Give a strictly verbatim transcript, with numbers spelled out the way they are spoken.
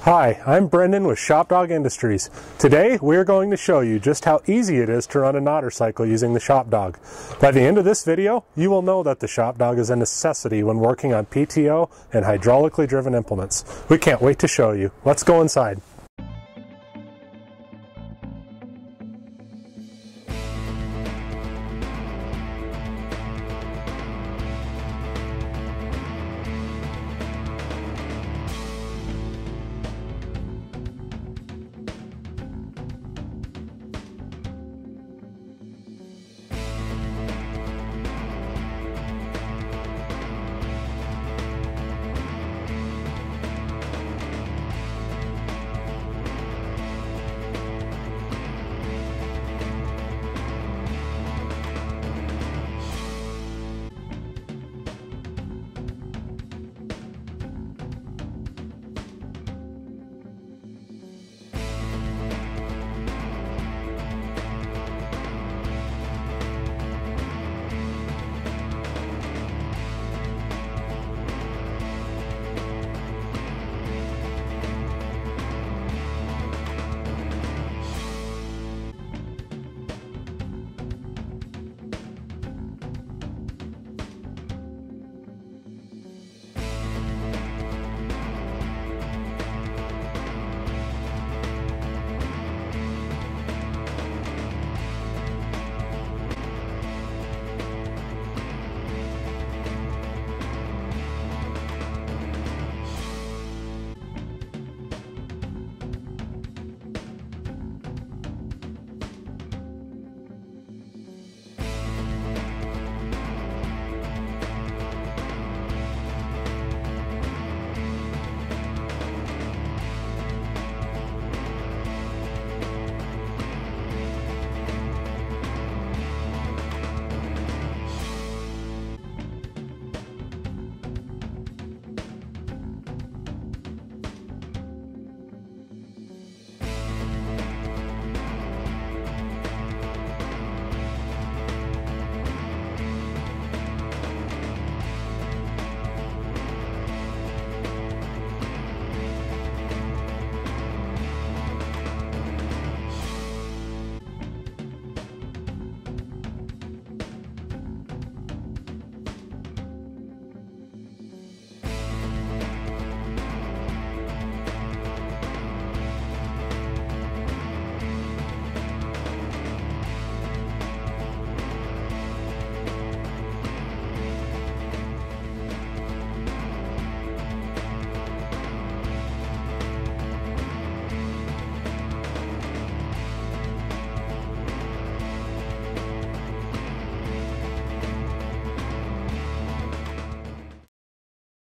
Hi, I'm Brendan with Shop Dog Industries. Today we're going to show you just how easy it is to run an otter cycle using the Shop Dog. By the end of this video, you will know that the Shop Dog is a necessity when working on P T O and hydraulically driven implements. We can't wait to show you. Let's go inside.